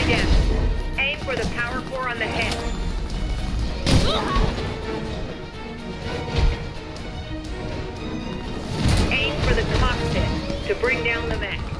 depth. Aim for the power core on the head. Aim for the cockpit to bring down the mech.